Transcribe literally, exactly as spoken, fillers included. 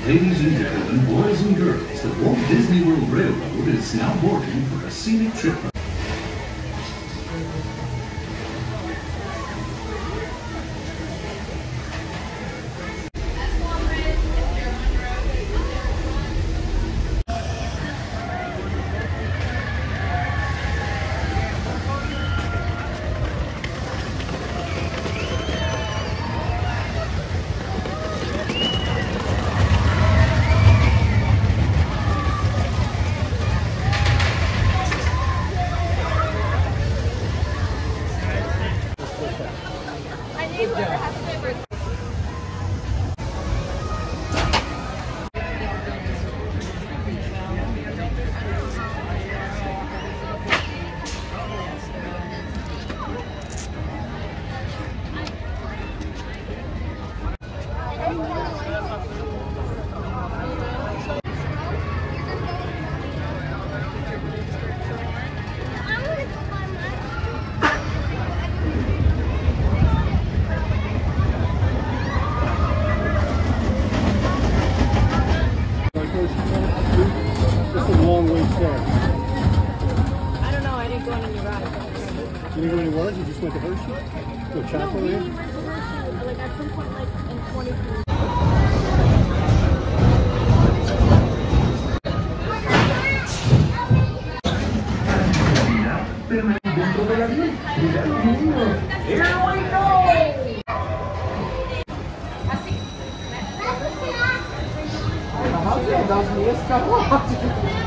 Ladies and gentlemen, boys and girls, the Walt Disney World Railroad is now boarding for a scenic trip. That's a long way there. I don't know, I didn't go on any rides. You didn't go anywhere? You just went to Hershey? To a chapel? No, we went to Hershey, like at some point like in twenty-three. Here we go! Das mesmo,